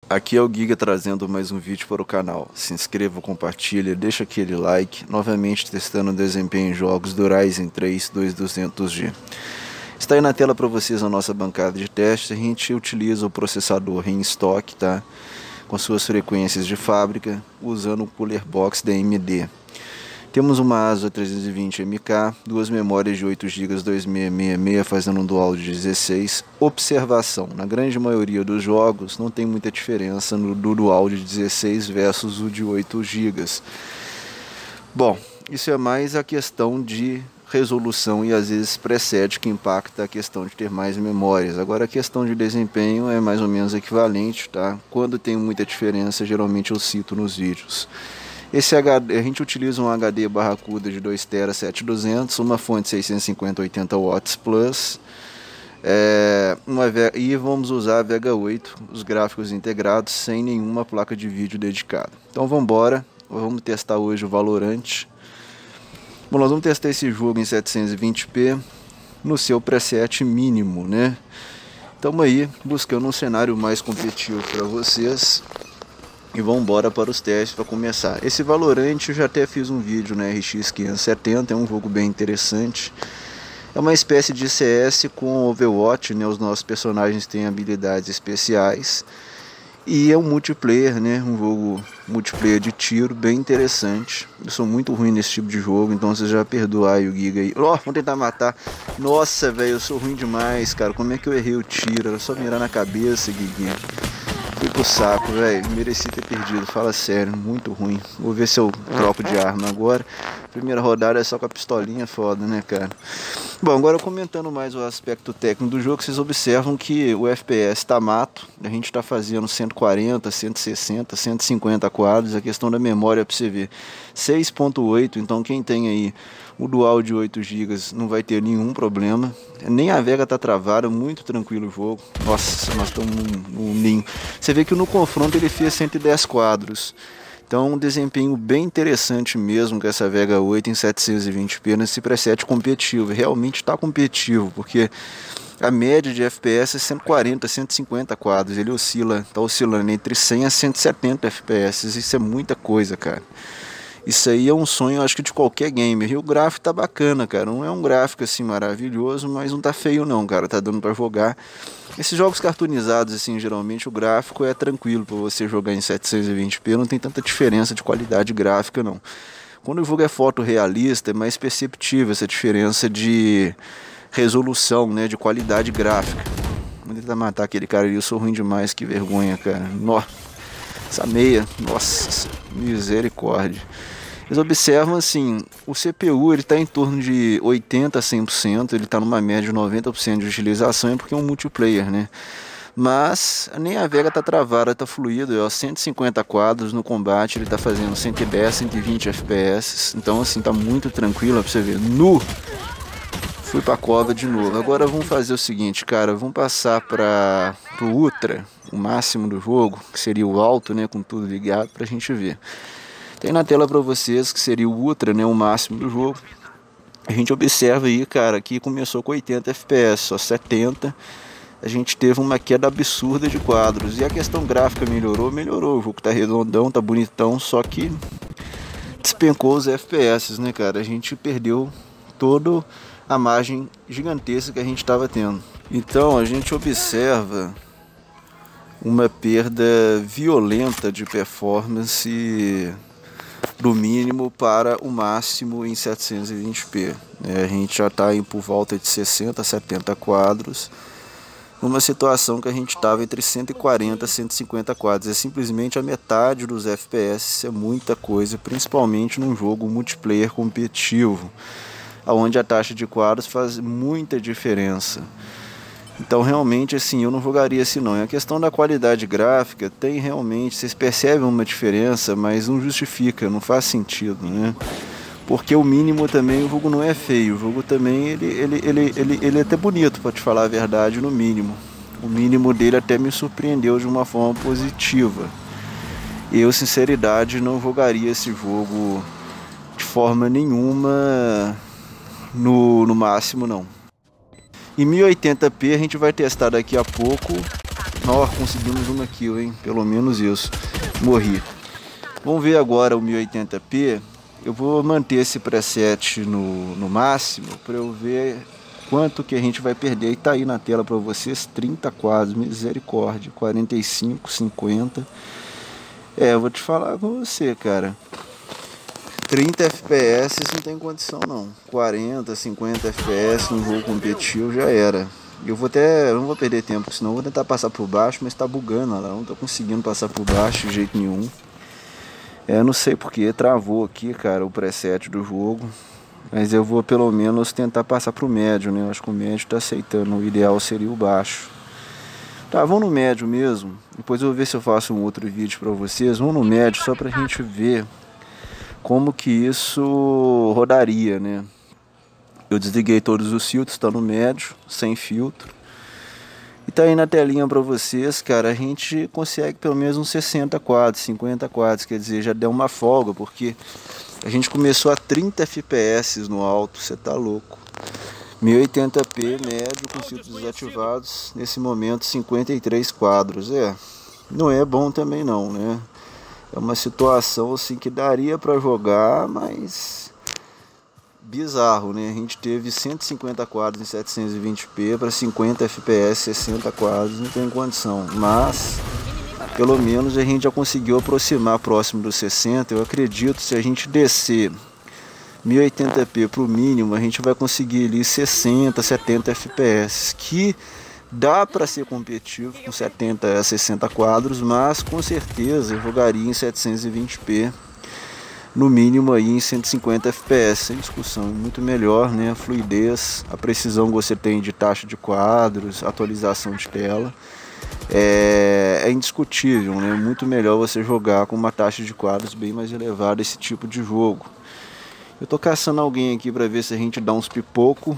Aqui é o Giga trazendo mais um vídeo para o canal. Se inscreva, compartilha, deixa aquele like. Novamente testando o desempenho em jogos do Ryzen 3 2200G. Está aí na tela para vocês a nossa bancada de teste. A gente utiliza o processador em estoque, tá? Com suas frequências de fábrica, usando o Cooler Box da AMD. Temos uma ASUS 320MK, duas memórias de 8 GB 2666, fazendo um dual de 16. Observação, na grande maioria dos jogos não tem muita diferença no dual de 16 versus o de 8 GB. Bom, isso é mais a questão de resolução e às vezes preset que impacta a questão de ter mais memórias. Agora a questão de desempenho é mais ou menos equivalente, tá? Quando tem muita diferença, geralmente eu cito nos vídeos. Esse HD, a gente utiliza um HD Barracuda de 2TB 7200, uma fonte 650-80 watts plus, e vamos usar a Vega 8, os gráficos integrados, sem nenhuma placa de vídeo dedicada. Então vamos embora, vamos testar hoje o Valorant. Bom, nós vamos testar esse jogo em 720p no seu preset mínimo, né? Estamos aí buscando um cenário mais competitivo para vocês. E vamos embora para os testes para começar. Esse Valorant eu já até fiz um vídeo na RX 570, é um jogo bem interessante. É uma espécie de CS com Overwatch, né? Os nossos personagens têm habilidades especiais. E é um multiplayer, né? Um jogo multiplayer de tiro bem interessante. Eu sou muito ruim nesse tipo de jogo, então você já perdoa aí o Giga aí. Ó, vamos tentar matar. Nossa, velho, eu sou ruim demais, cara. Como é que eu errei o tiro? Era só mirar na cabeça, Guiguinho. Fui pro saco, velho. Mereci ter perdido, fala sério, muito ruim. Vou ver se eu troco de arma agora. Primeira rodada é só com a pistolinha, foda, né, cara? Bom, agora comentando mais o aspecto técnico do jogo, vocês observam que o FPS tá mato. A gente tá fazendo 140, 160, 150 quadros. A questão da memória pra você ver, 6.8, então quem tem aí o dual de 8 GB não vai ter nenhum problema. Nem a Vega tá travada, muito tranquilo o jogo. Nossa, nós estamos num ninho. Você vê que no confronto ele fez 110 quadros. Então um desempenho bem interessante mesmo com essa Vega 8 em 720p nesse preset competitivo. Realmente está competitivo, porque a média de FPS é 140, 150 quadros. Ele tá oscilando entre 100 a 170 FPS. Isso é muita coisa, cara. Isso aí é um sonho, acho que de qualquer gamer. E o gráfico tá bacana, cara. Não é um gráfico assim maravilhoso, mas não tá feio não, cara. Tá dando pra jogar. Esses jogos cartoonizados, assim, geralmente o gráfico é tranquilo pra você jogar em 720p. Não tem tanta diferença de qualidade gráfica, não. Quando o jogo é fotorrealista, é mais perceptível essa diferença de resolução, né? De qualidade gráfica. Vou tentar matar aquele cara ali. Eu sou ruim demais, que vergonha, cara. Nossa, essa meia, nossa, misericórdia. Eles observam assim, o CPU ele está em torno de 80 a 100%, ele está numa média de 90% de utilização, é porque é um multiplayer, né? Mas nem a Vega está travada, está fluido, ó, 150 quadros no combate, ele está fazendo 110, 120 FPS, então assim, tá muito tranquilo, para você ver. Fui para a cova de novo. Agora vamos fazer o seguinte, cara, vamos passar para o Ultra, o máximo do jogo, que seria o alto, né, com tudo ligado, para a gente ver. Tem na tela para vocês que seria o Ultra, né, o máximo do jogo. A gente observa aí, cara, que começou com 80 FPS, só 70. A gente teve uma queda absurda de quadros. E a questão gráfica melhorou, o jogo tá redondão, tá bonitão, só que despencou os FPS, né, cara? A gente perdeu toda a margem gigantesca que a gente estava tendo. Então a gente observa uma perda violenta de performance do mínimo para o máximo em 720p. A gente já está por volta de 60 a 70 quadros, numa situação que a gente estava entre 140 a 150 quadros. É simplesmente a metade dos FPS, é muita coisa, principalmente num jogo multiplayer competitivo, onde a taxa de quadros faz muita diferença. Então realmente assim, eu não jogaria assim não. E a questão da qualidade gráfica tem realmente, vocês percebem uma diferença, mas não justifica, não faz sentido, né? Porque o mínimo também, o jogo não é feio, o jogo também ele é até bonito, para te falar a verdade, no mínimo. O mínimo dele até me surpreendeu de uma forma positiva. Eu, sinceridade, não jogaria esse jogo de forma nenhuma no máximo não. Em 1080p a gente vai testar daqui a pouco Ó, conseguimos uma kill, hein? Pelo menos isso. Morri. Vamos ver agora o 1080p. Eu vou manter esse preset no máximo para eu ver quanto que a gente vai perder. E tá aí na tela para vocês, 30 quadros, misericórdia, 45, 50. Eu vou te falar com você, cara. 30 FPS não tem condição não. 40, 50 FPS num jogo competitivo já era. Eu não vou perder tempo, senão eu vou tentar passar por baixo, mas tá bugando lá, não tô conseguindo passar por baixo de jeito nenhum. Não sei porque travou aqui, cara, o preset do jogo. Mas eu vou pelo menos tentar passar pro médio, né? Eu acho que o médio tá aceitando. O ideal seria o baixo. Tá, vamos no médio mesmo. Depois eu vou ver se eu faço um outro vídeo pra vocês. Vamos no médio só pra gente ver como que isso rodaria, né? Eu desliguei todos os filtros, tá no médio, sem filtro. E tá aí na telinha pra vocês, cara, a gente consegue pelo menos uns 60 quadros, 50 quadros, quer dizer, já deu uma folga, porque a gente começou a 30 FPS no alto, você tá louco. 1080p médio com filtros desativados, nesse momento 53 quadros, não é bom também não, né? É uma situação assim que daria pra jogar, mas bizarro, né? A gente teve 150 quadros em 720p para 50 fps, 60 quadros, não tem condição. Mas, pelo menos a gente já conseguiu aproximar próximo dos 60. Eu acredito que se a gente descer 1080p para o mínimo, a gente vai conseguir ali 60, 70 fps, que dá para ser competitivo com 70 a 60 quadros, mas com certeza eu jogaria em 720p. No mínimo aí em 150 fps, sem discussão, muito melhor, né? A fluidez, a precisão que você tem de taxa de quadros, atualização de tela, é indiscutível, né? Muito melhor você jogar com uma taxa de quadros bem mais elevada esse tipo de jogo. Eu tô caçando alguém aqui para ver se a gente dá uns pipoco.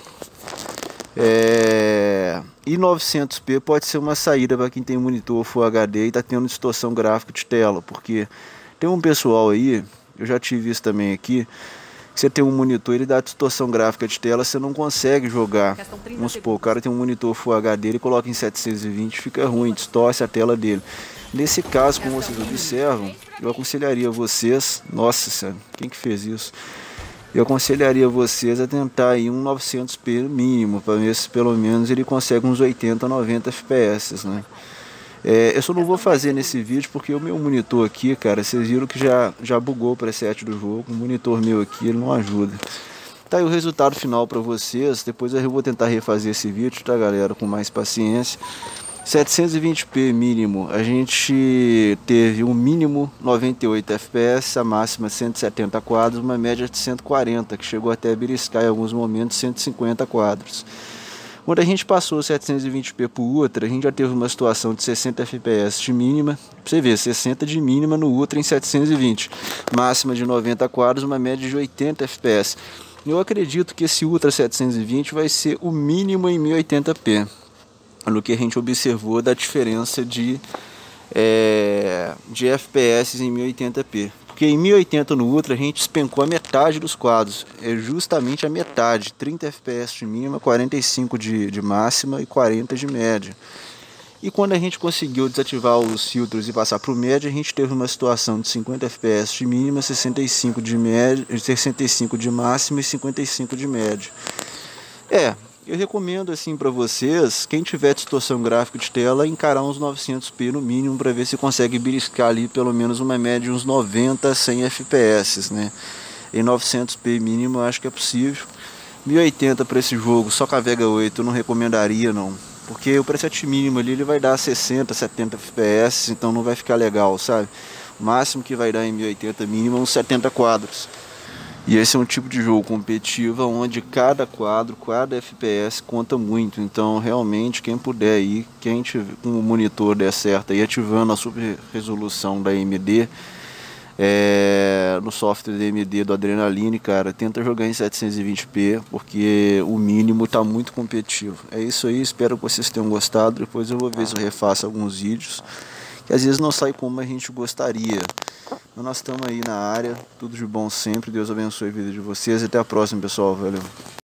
E 900p pode ser uma saída para quem tem monitor Full HD e tá tendo distorção gráfica de tela, porque tem um pessoal aí, eu já tive isso também aqui, você tem um monitor, ele dá distorção gráfica de tela, você não consegue jogar. Vamos supor, o cara tem um monitor Full HD, ele coloca em 720, fica ruim, distorce a tela dele. Nesse caso, como vocês observam, eu aconselharia vocês, nossa senhora, quem que fez isso? Eu aconselharia vocês a tentar aí um 900p mínimo, para ver se pelo menos ele consegue uns 80, 90 fps, né? Eu só não vou fazer nesse vídeo porque o meu monitor aqui, cara, vocês viram que já bugou o preset do jogo. O monitor meu aqui, ele não ajuda. Tá aí o resultado final para vocês. Depois eu vou tentar refazer esse vídeo, tá, galera, com mais paciência. 720p mínimo, a gente teve um mínimo 98 fps, a máxima 170 quadros, uma média de 140, que chegou até a beliscar em alguns momentos 150 quadros. Quando a gente passou 720p para o Ultra, a gente já teve uma situação de 60 fps de mínima. Pra você ver, 60 de mínima no Ultra em 720. Máxima de 90 quadros, uma média de 80 fps. Eu acredito que esse Ultra 720 vai ser o mínimo em 1080p. No que a gente observou da diferença de FPS em 1080p. Porque em 1080 no Ultra a gente despencou a metade dos quadros, justamente a metade, 30 fps de mínima, 45 de máxima e 40 de média. E quando a gente conseguiu desativar os filtros e passar para o médio, a gente teve uma situação de 50 fps de mínima, 65 de média, 65 de máxima e 55 de média. Eu recomendo assim para vocês, quem tiver distorção gráfica de tela, encarar uns 900p no mínimo para ver se consegue beliscar ali pelo menos uma média de uns 90 a 100 fps, né? Em 900p mínimo eu acho que é possível. 1080 para esse jogo, só com a Vega 8 eu não recomendaria não, porque o preset mínimo ali ele vai dar 60, 70 fps, então não vai ficar legal, sabe? O máximo que vai dar em 1080 mínimo é uns 70 quadros. E esse é um tipo de jogo competitivo onde cada quadro, cada FPS conta muito. Então realmente quem puder aí, quem tiver com o monitor der certo aí, ativando a super resolução da AMD, no software da AMD do Adrenaline, cara, tenta jogar em 720p, porque o mínimo está muito competitivo. É isso aí, espero que vocês tenham gostado. Depois eu vou ver se eu refaço alguns vídeos, que às vezes não sai como a gente gostaria. Mas nós estamos aí na área, tudo de bom sempre, Deus abençoe a vida de vocês e até a próxima, pessoal, valeu.